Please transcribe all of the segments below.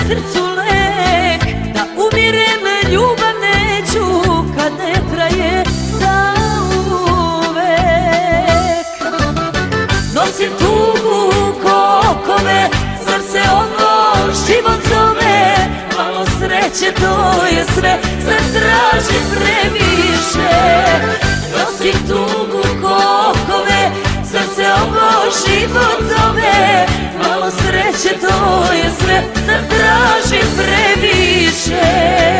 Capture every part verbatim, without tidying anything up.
srcu lek, da umirem ljubav neću kad ne traje zauvek. Nosim tugu ko okove, zar se ovo život zove? Malo sreće to je sve, zar tražim previše? Nosim tugu ko okove, zar se ovo život zove? Malo sreće to je sve, zar tražim previše?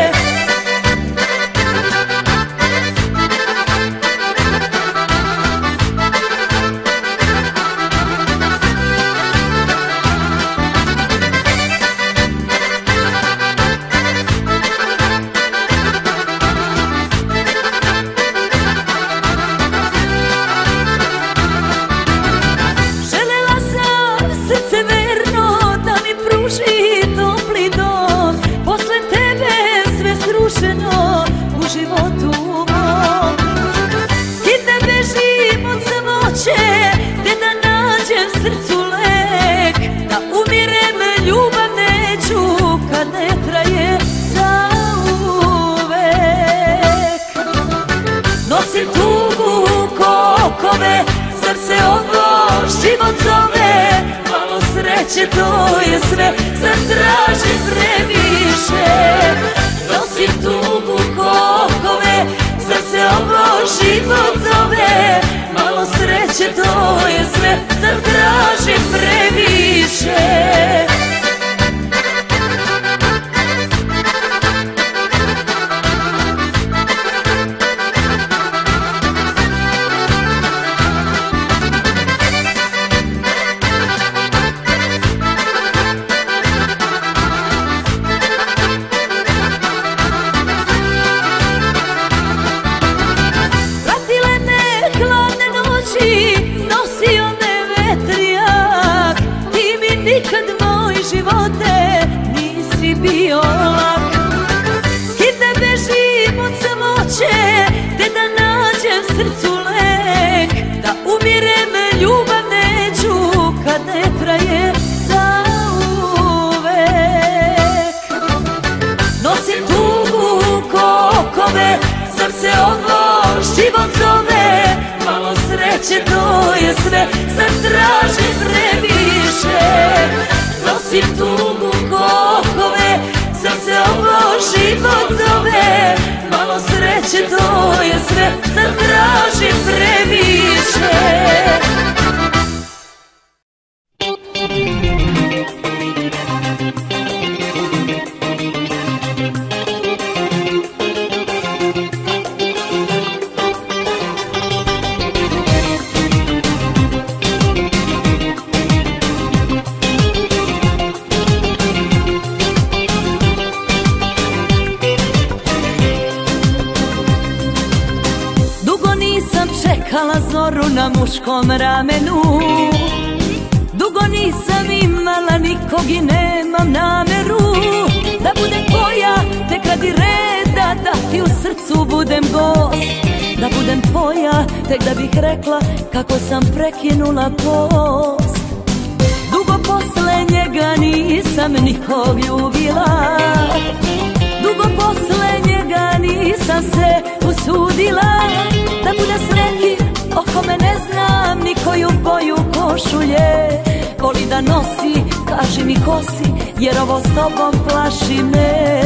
U životu mom skid ne bežim od samoće, te da nađem srcu lek, da umirem ljubav neću kad ne traje zauvek. Nosim tugu ko okove, zar se ovo život zove? Malo sreće to je sve, zar tražim previše? Nosim tugu ko okove, zar se ovo život zove? Malo sreće to je sve, zar tražim previše? Nosio me vetrijak, ti mi nikad moj živote nisi bio lak. Skid ne bežim od samoće, te da nađem srcu lek, da umirem ljubav neću kad ne traje zauvek. Nosim tugu ko okove, zar se ovo život zove? Malo sreće to je sve, zar tražim previše? Nosim tugu ko okove, zar se ovo život zove? Malo sreće to je sve, zar tražim previše? Čekala zoru na muškom ramenu, dugo nisam imala nikog i nemam nameru da budem tvoja, tek radi reda, da ti u srcu budem gost. Da budem tvoja, tek da bih rekla kako sam prekinula post. Dugo posle njega nisam nikog ljubila, dugo posle njega nisam se usudila da budem s nekim o kome ne znam ni koju boju košulje. Voli da nosi, kaži mi ko si, jer ovo s tobom plaši me.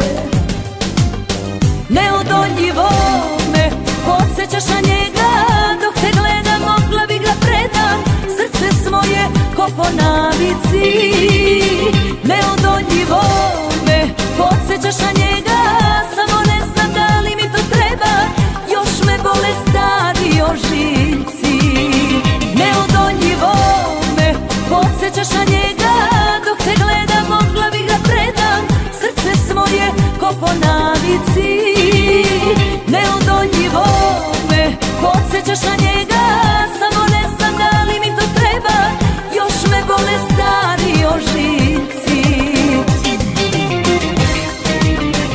Neodoljivo me podsjećaš na njega, dok te gledam mogla bi ga predam, srce svoje ko po navici. Neodoljivo me podsjećaš na njega, samo ne znam da li mi to treba, još me bole stari ožiljci. Neodoljivo me podsjećaš na njega, dok te gledam mogla bi ga predam, srce svoje ko po navici. Neodoljivo me podsjećaš na njega, samo ne znam da li mi to treba, još me bole stari ožiljci.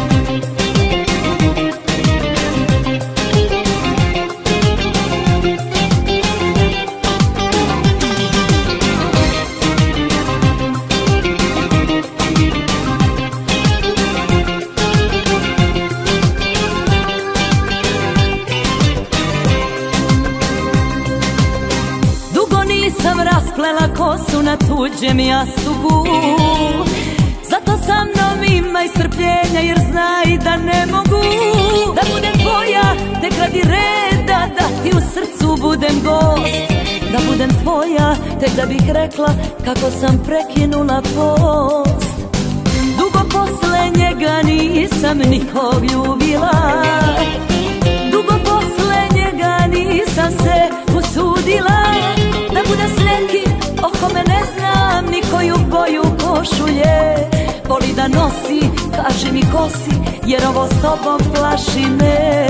na tuđem jastuku. Zato sa mnom imaj strpljenja jer znaj da ne mogu da budem tvoja tek radi reda, da ti u srcu budem gost. Da budem tvoja tek da bih rekla kako sam prekinula post. Dugo posle njega nisam nikog ljubila, dugo posle njega nisam se usudila da budem s nekim o kome ne znam ni koju boju košulje. Voli da nosi, kaži mi ko si, jer ovo s tobom plaši me.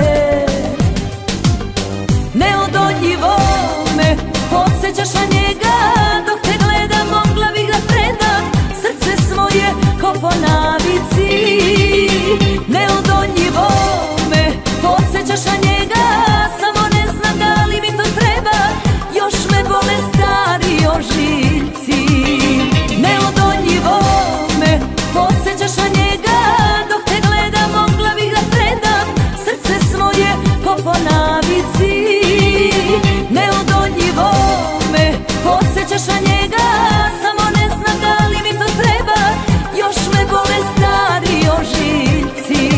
Neodoljivo me podsjećaš na njega, dok te gledam mogla bih da predam srce svoje ko po navici. Neodoljivo me podsjećaš na njega, samo ne znam da li mi to treba, još me bole stari ožiljci. Neodoljivo me podsjećaš na njega, dok te gledam mogla bih da predam srce svoje ko po navici. Neodoljivo me podsjećaš na njega, samo ne znam da li mi to treba, još me bole stari ožiljci.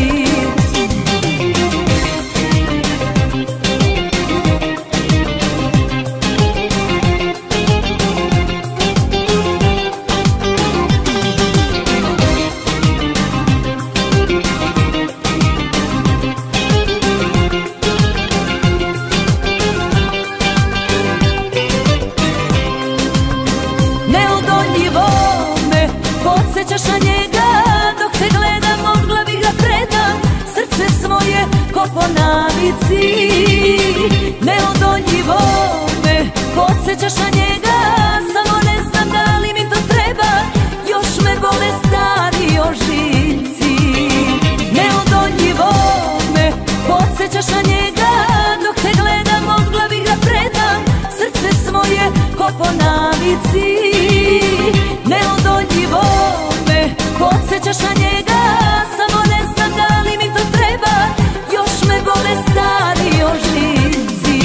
Podsjećaš na njega, dok te gledam mogla bih da predam srce svoje ko po navici. Neodoljivo me podsjećaš na njega, samo ne znam da li mi to treba, još me bole stari ožiljci. Neodoljivo me podsjećaš na njega, dok te gledam mogla bih da predam srce svoje ko po navici. Neodoljivo me podsjećaš na njega, samo ne znam da li mi to treba, još me bole stari ožiljci.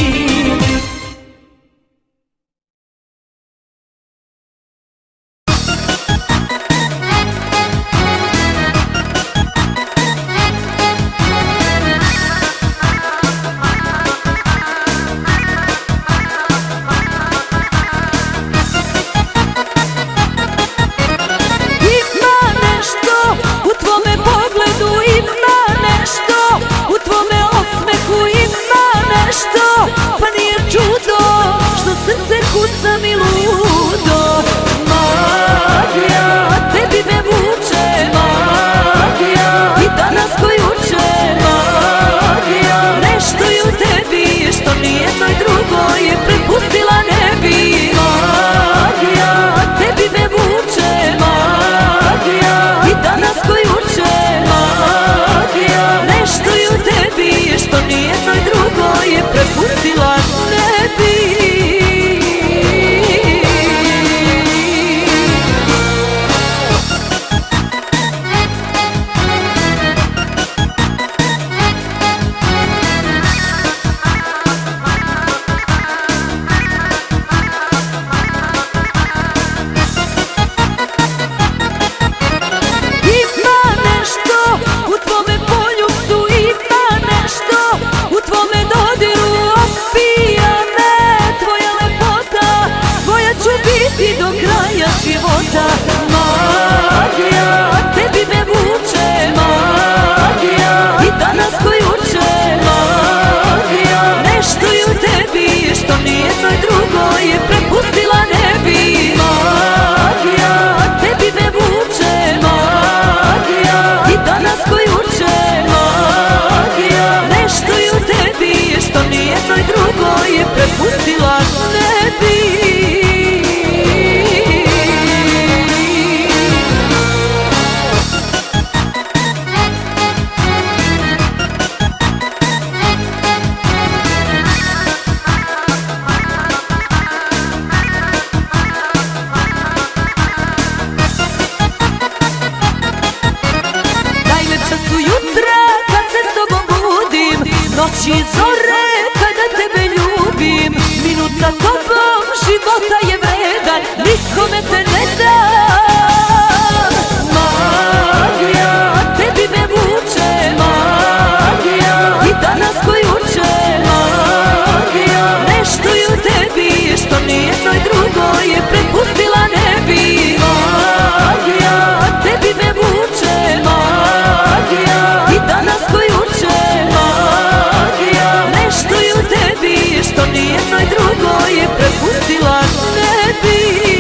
Pa nije čudo što srce kuca mi ludo. Magija, tebi me vuče, magija, i danas ko juče, magija. Nešto je u tebi što nijednoj drugoj prepustila ne bi. Magija, tebi me vuče, magija, i danas ko juče, magija. Nešto je u tebi što nijednoj drugoj prepustila ne bi. Magija, tebi me vuče, magija, i danas ko juče, magija. Nešto je u tebi što nijednoj drugoj prepustila ne bi. Magija, tebi me vuče, magija, i danas ko juče, magija. Nešto je u tebi što nijednoj drugoj prepustila ne bi. Noći zore kada tebe ljubim, minut za tobom života je vredan, nikome dan. Magija tebi me vuče, magija i danas ko juče, magija nešto je u tebi što nijednoj drugoj prepustila ne bi. Magija tebi me vuče, magija i danas ko juče, magija nešto je u tebi što nijednoj drugoj prepustila ne bi.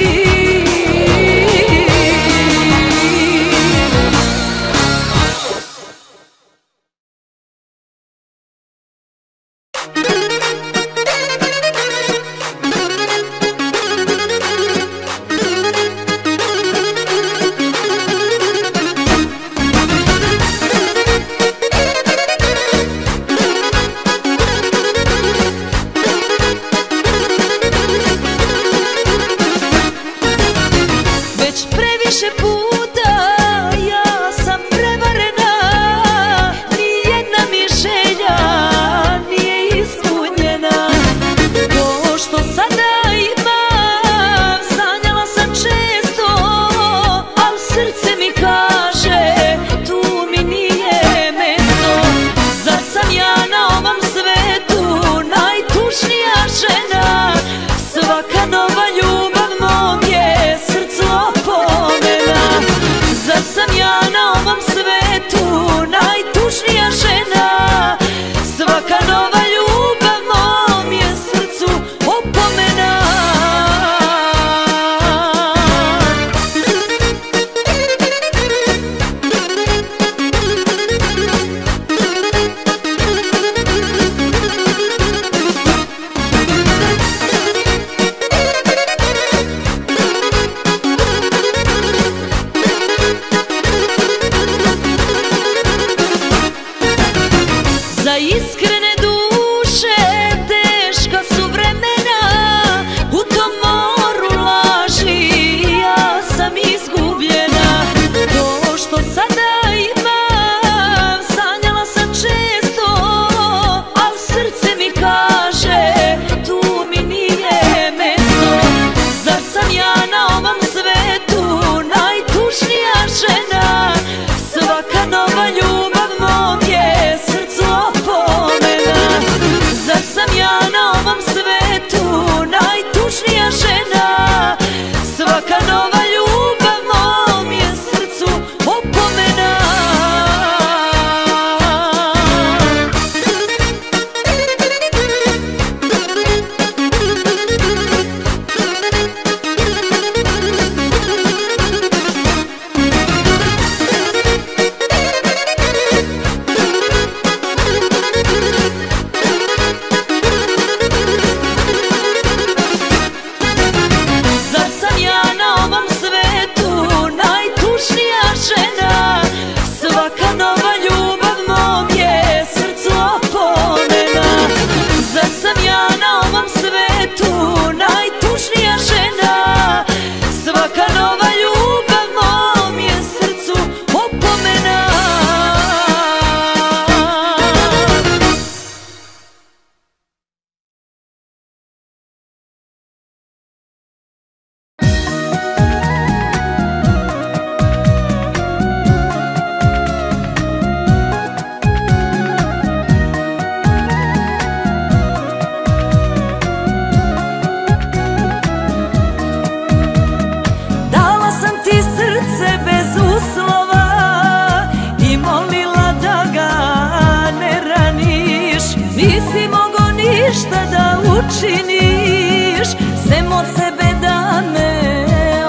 učiniš, sem od sebe da me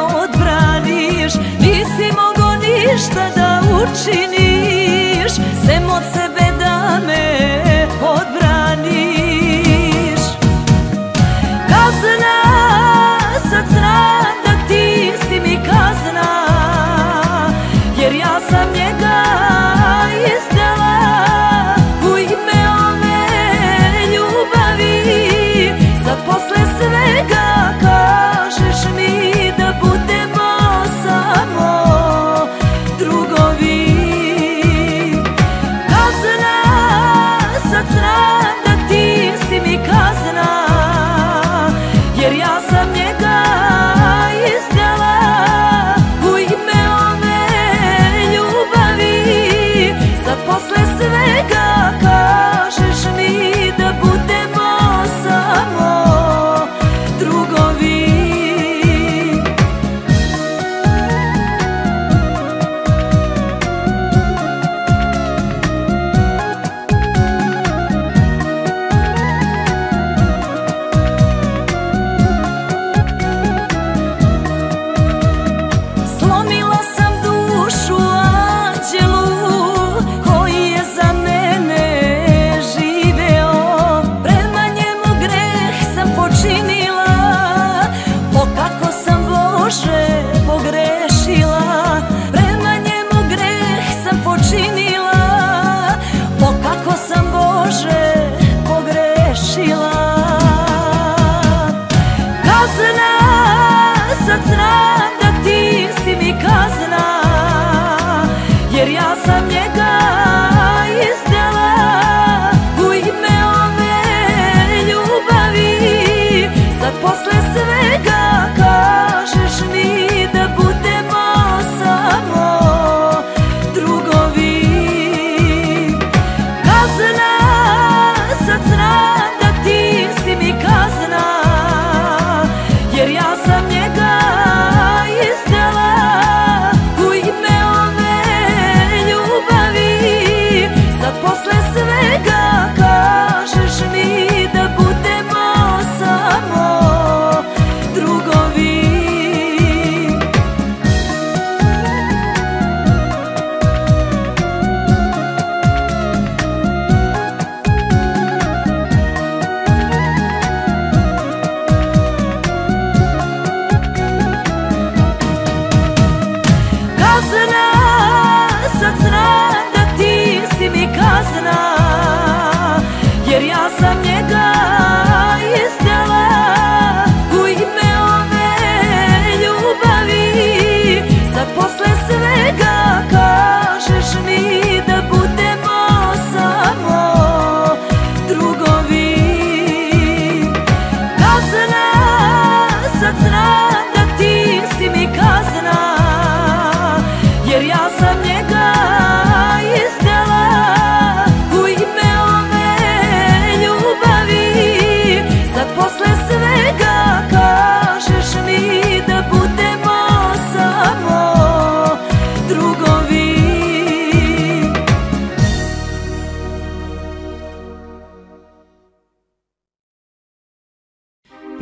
odbraniš. Nisi mogo ništa da učiniš, sem od sebe da me odbraniš. Kazna, sad znam da ti si mi kazna, jer ja sam njega izdala u ime ove ljubavi. Sad posle svega kažeš mi da budemo samo drugovi.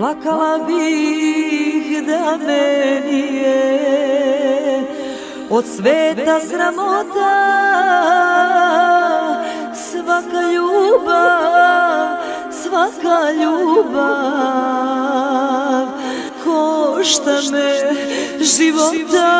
plakala bih da meni je od sveta sramota. Svaka ljubav, svaka ljubav košta me života.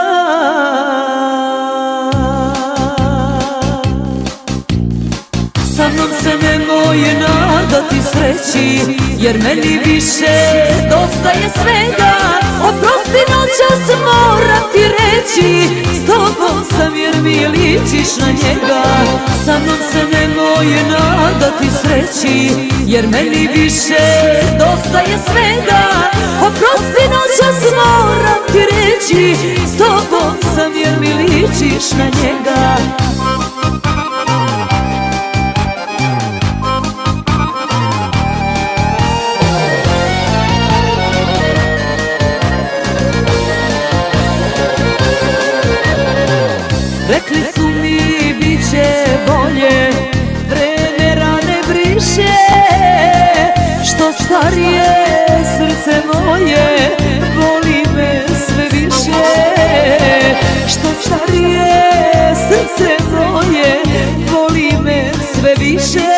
Sa mnom se nemoj nadati sreći, jer meni više dosta je svega. Oprosti, noćas moram ti reći, s tobom sam jer mi ličiš na njega. Sa mnom se nemoj nadati sreći, jer meni više dosta je svega. Oprosti, noćas moram ti reći, s tobom sam jer mi ličiš na njega. Rekli su mi bit će bolje, vreme rane briše. Što starije srce moje, boli me sve više. Što starije srce moje, boli me sve više.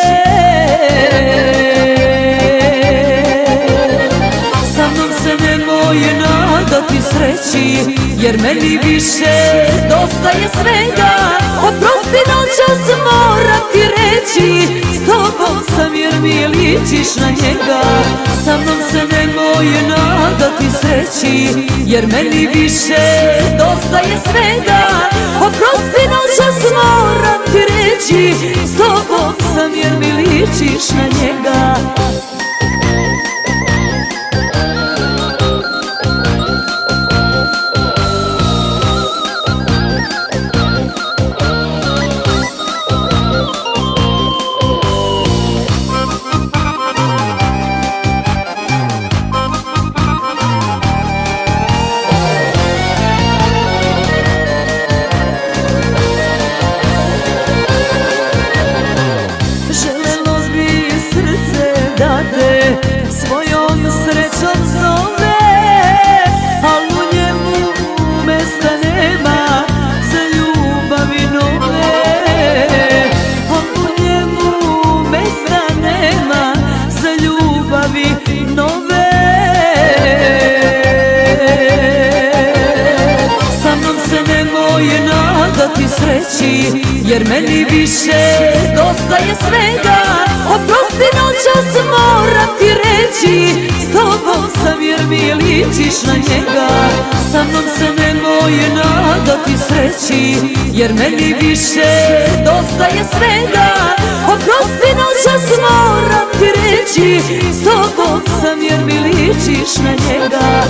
Sa mnom se nemoj nadati sreći, jer meni više dosta je svega. Oprosti, noćas moram ti reći, s tobom sam jer mi ličiš na njega. Sa mnom se nemoj nadati sreći, jer meni više dosta je svega. Oprosti, noćas moram ti reći, s tobom sam jer mi ličiš na njega. Svojom srećom zove, al u njemu mesta nema za ljubavi nove. Al u njemu mesta nema za ljubavi nove. Sa mnom se nemoj nadati sreći, jer meni više dosta je svega. Oprosti, noćas moram ti reći, s tobom sam jer mi ličiš na njega. Sa mnom se nemoj nadati sreći, jer meni više dosta je svega. Oprosti, noćas moram ti reći, s tobom sam jer mi ličiš na njega.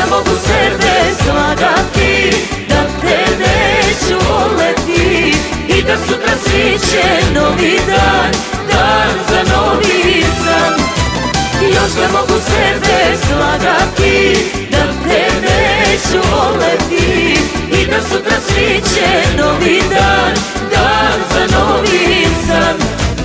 da mogu sebe slagati, da te neću voleti i da sutra sviće novi dan, dan za novi san. Još da mogu sebe slagati, da te neću voleti i da sutra sviće novi dan, dan za novi san.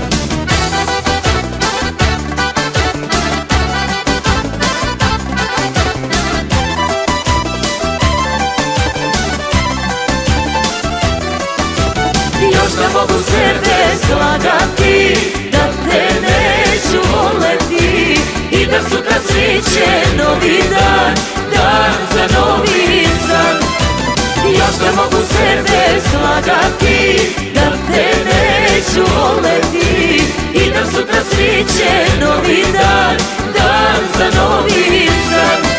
Još da mogu sebe slagati, da te neću voleti i da sutra sviće novi dan, dan za novi san. Još da mogu sebe slagati, da te neću voleti i da sutra sviće novi dan, dan za novi san.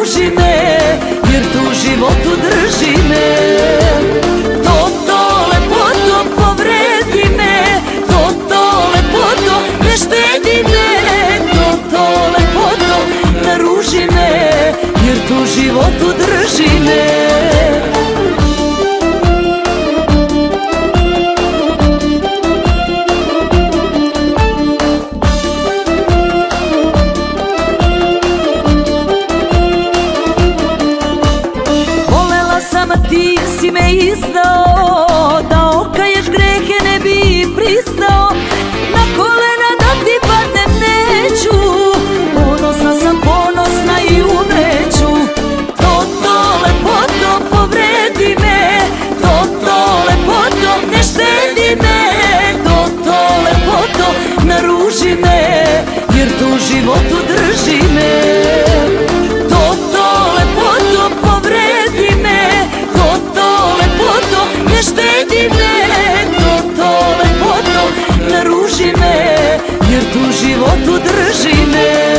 naruži me, jer tu u životu drži me. To, to, lepoto, povredi me, to, to, lepoto, ne štedi me. To, to, lepoto, naruži me, jer tu u životu drži me. Ti si me izdao, da okaješ grehe ne bi pristao. Na kolena da ti padnem neću, ponosna sam, ponosna i umreću. To, to, lepoto, povredi me, to, to, lepoto, ne štedi me. To, to, lepoto, naruži me, jer tu u životu drži me. To, to, lepoto, povredi me, ne štedi me. To, to, lepoto, naruži me, jer tu u životu drži me.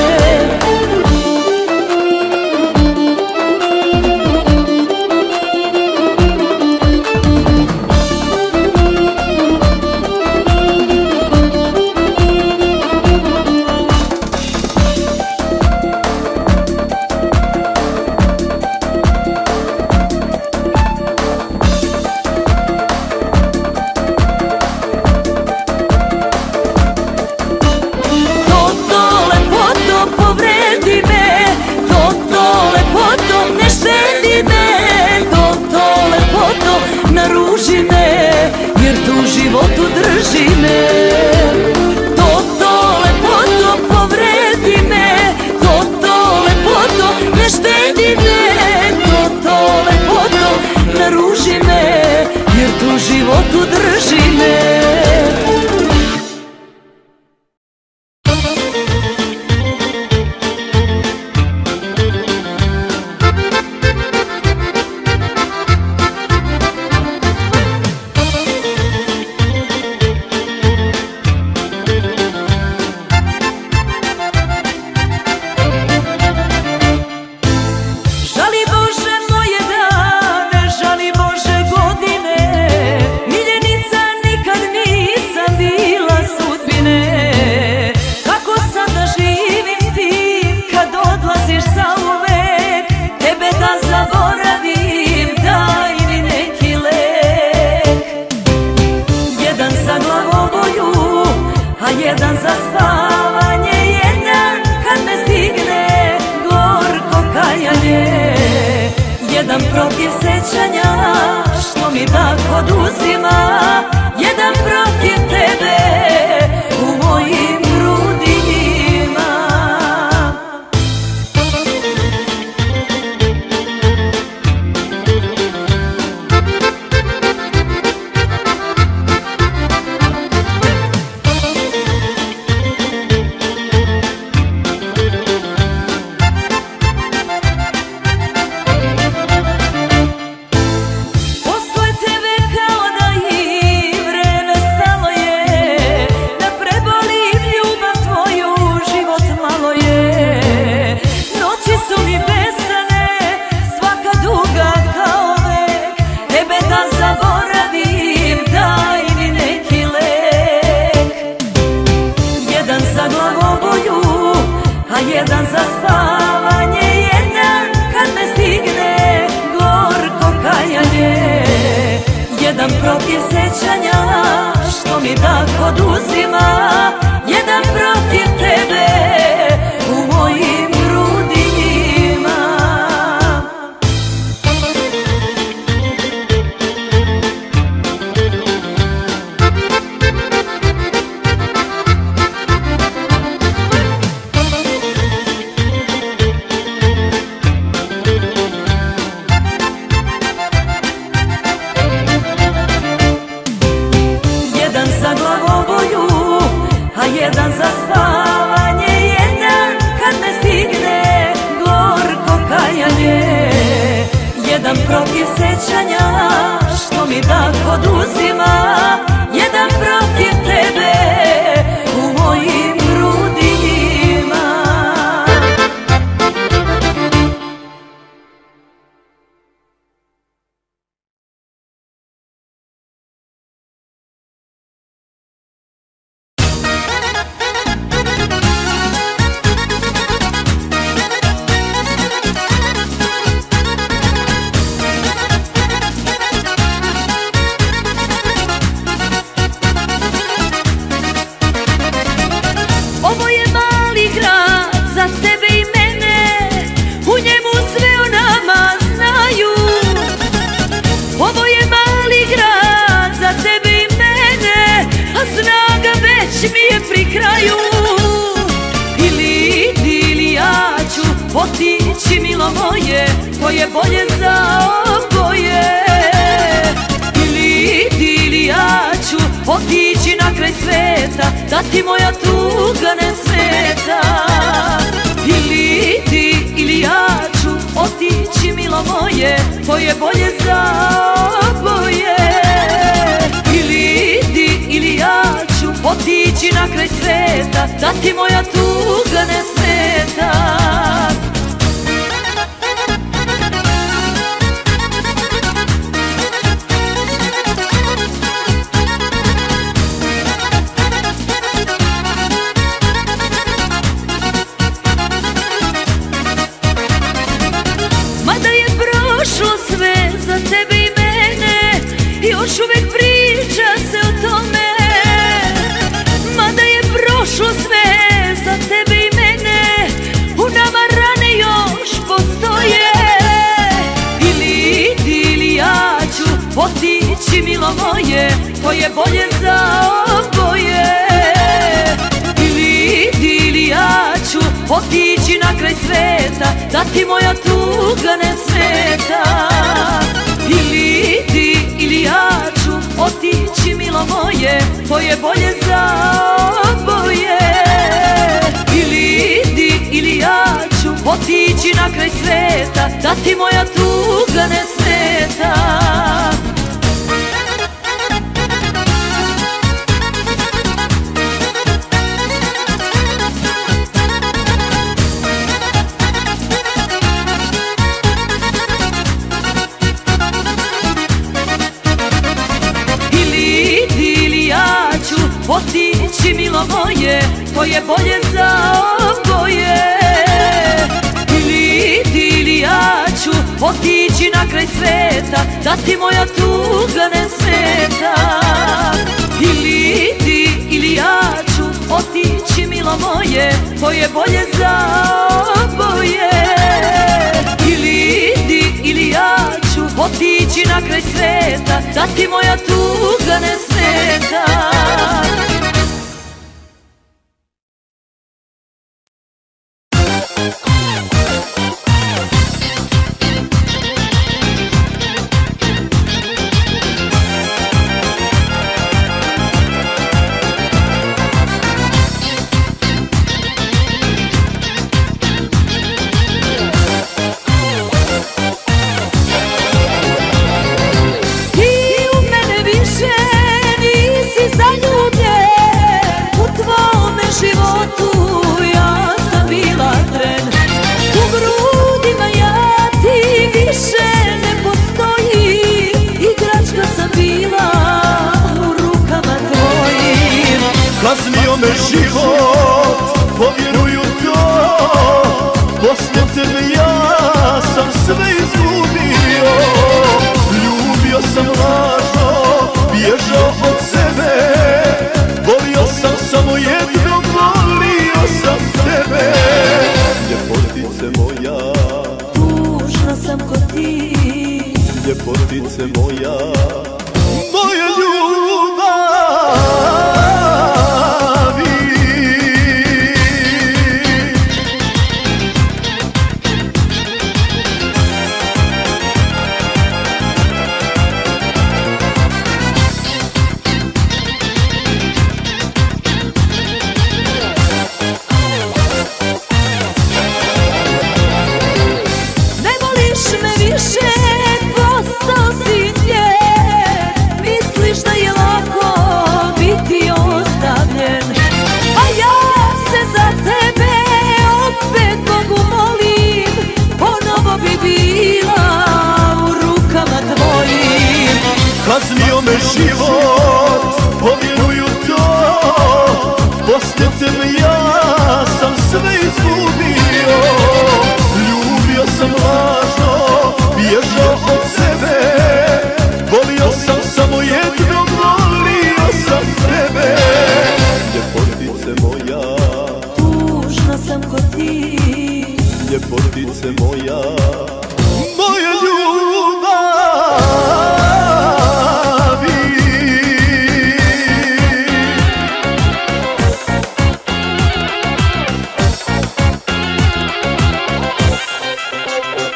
Naruži me, jer tu u životu drži me. To, to, lepoto, povredi me, to, to, lepoto, ne štedi me. To, to, lepoto, naruži me, jer tu u životu drži me. Jedan za spavanje, jedan kad me stigne gorko kajanje. Jedan protiv sećanja što mi dah oduzima, jedan protiv tebe u mojim grudima. Jedan za spavanje, jedan kad me stigne gorko kajanje. Jedan protiv sećanja što mi dah oduzima, jedan protiv tebe u mojim grudima. Jedan za spavanje, jedan kad me stigne gorko kajanje. Jedan protiv sećanja što mi dah oduzima, jedan protiv tebe u mojim grudima. milo moje, to je bolje za oboje. Ili ti ili ja ću otići na kraj sveta, da ti moja tuga ne smeta. Ili ti ili ja ću otići milo moje, to je bolje za oboje. Ili ti ili ja ću otići na kraj sveta, da ti moja tuga ne smeta. Mada je prošlo sve za tebe i mene, još uvijek priča se o tome. Mada je prošlo sve za tebe i mene, u nama rane još postoje. Ili ti ili ja ću otići milo moje, to je bolje za oboje. Ili ti ili ja ću otići na kraj sveta, da ti moja tuga ne smeta. Ili ti ili ja ću otići milo moje, to je bolje za oboje. Ili ti ili ja ću otići na kraj sveta, da ti moja tuga ne smeta. Otići milo moje, to je bolje za oboje. Ili ti ili ja ću otići na kraj sveta, da ti moja tuga ne smeta. Ili ti ili ja ću otići milo moje, to je bolje za oboje. Ili ti ili ja ću otići na kraj sveta, da ti moja tuga ne smeta. Kaznio me život, povjeruju to. Poslije tebe ja sam sve izgubio. Ljubio sam lažno, bježao od sebe. Volio sam samo jedno, volio sam tebe. Ljepotice moja, tužna sam ko ti. Ljepotice moja, moja ljubav. Kaznio me život, povjeruju to. Poslije tebe ja sam sve izgubio. Ljubio sam lažno, bježao od sebe. Volio sam samo jedno, volio sam tebe. Ljepotice moja, tužna sam ko ti. Ljepotice moja, moja ljubav.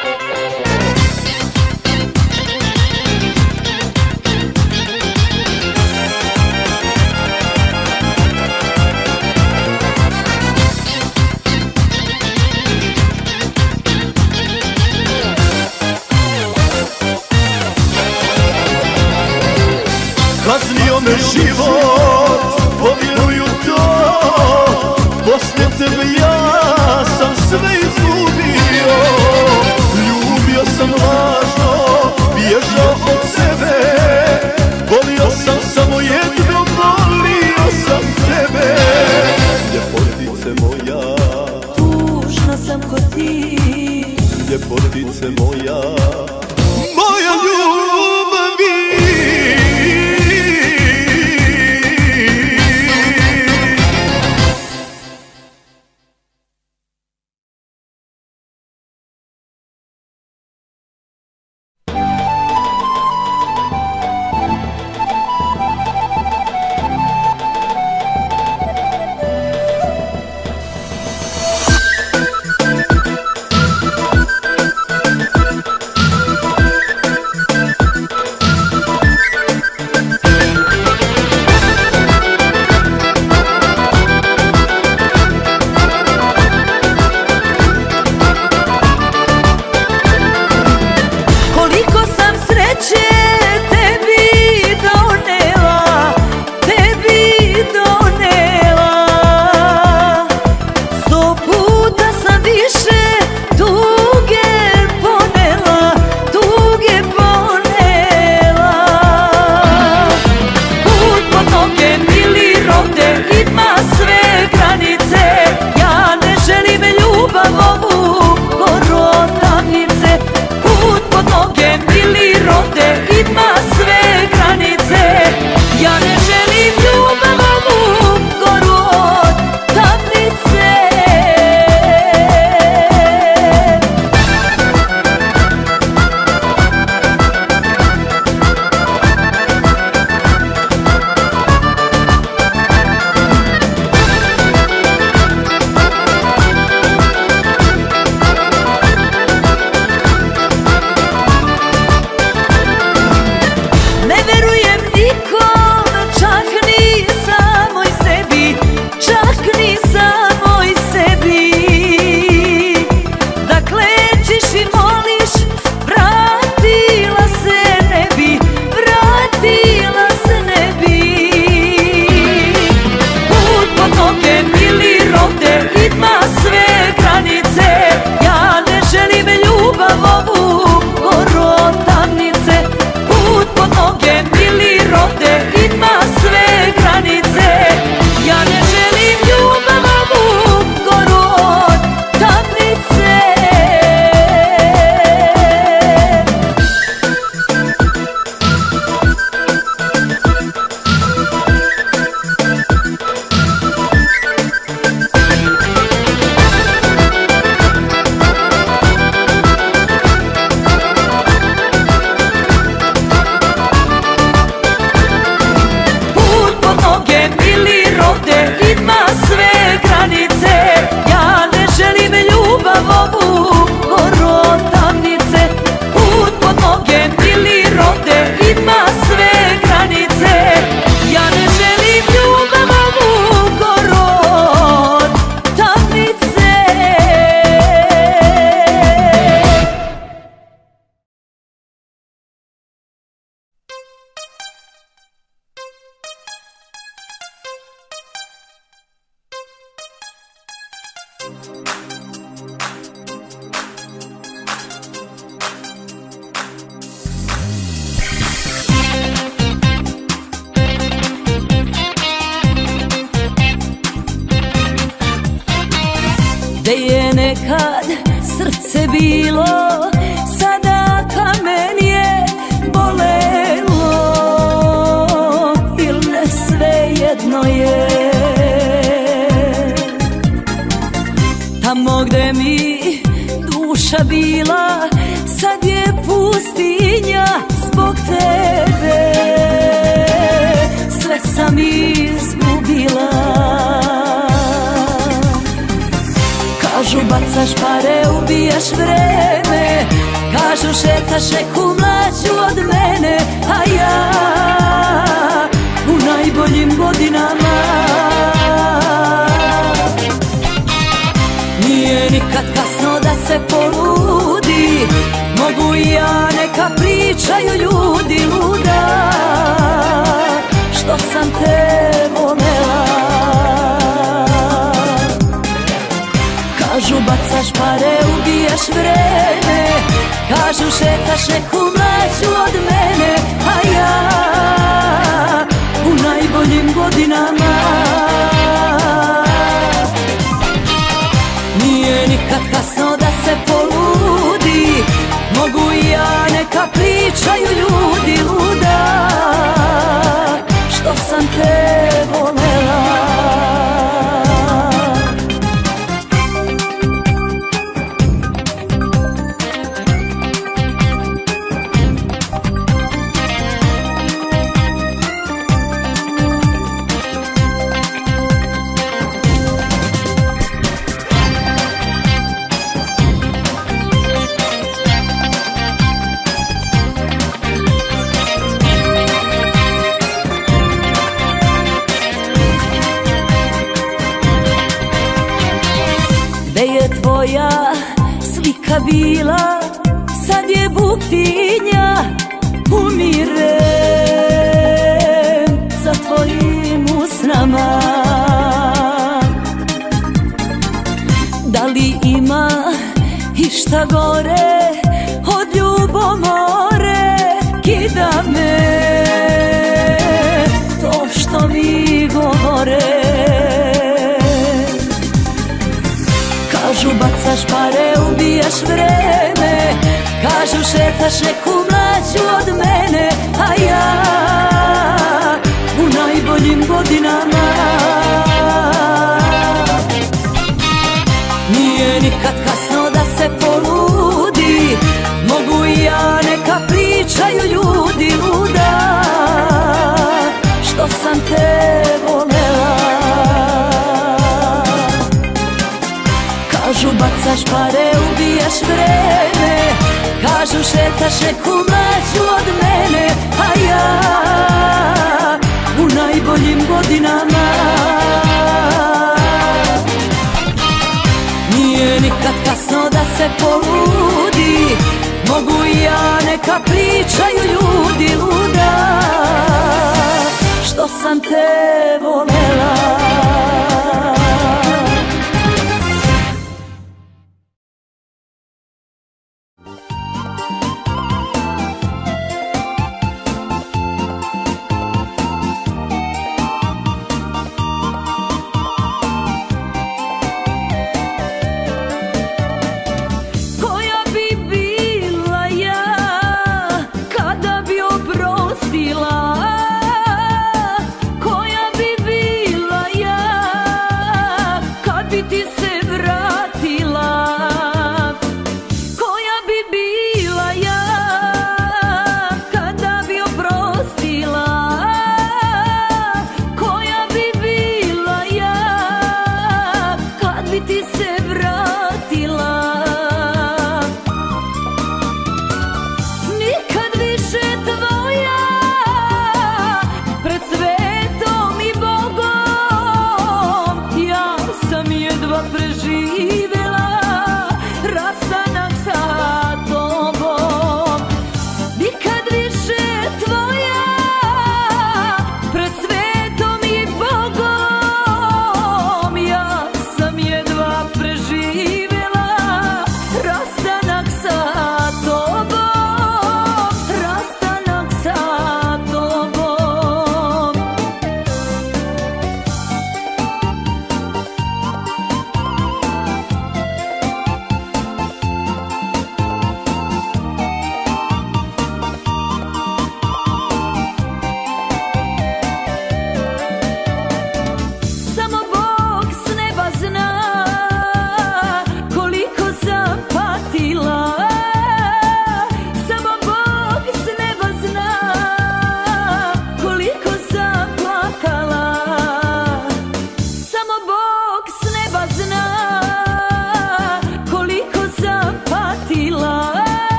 Kaznio me život, povjeruju to. Posle tebe ja sam sve izgubio. Ljubio sam lažno, bježao od sebe. Volio sam samo jedno, volio sam tebe. Ljepotice moja, tužna sam ko ti. Ljepotice moja, moja ljubavi. Gde je nekad srce bilo, sada kamen je bolelo. Il ne svejedno je. Tamo gde mi duša bila, sad je pustinja zbog tebe. Sve sam izgubila. Kažu bacaš pare, ubijaš vreme, Kažu šetaš neku mlađu od mene, a ja u najboljim godinama. Nije nikad kasno da se poludi, mogu i ja, neka pričaju ljudi luda, što sam te volela. Kažu bacaš pare, ubijaš vreme, kažu šetaš neku mlađu od mene, a ja u najboljim godinama. Nije nikad kasno da se poludi, mogu i ja, neka pričaju ljudi luda, što sam te volela. Gde je tvoja slika bila, sad je buktinja, umirem za tvojim usnama. Da li ima išta gore od ljubomore, kida me to što mi govore. Kažu bacaš pare, ubijaš vreme, kažu šetaš neku mlađu od mene, a ja u najboljim godinama. Nije nikad kasno da se poludi, mogu i ja, neka pričaju ljudi luda, što sam te volela. Kažu bacaš pare, ubijaš vreme, kažu šetaš neku mlađu od mene, a ja u najboljim godinama. Nije nikad kasno da se poludi,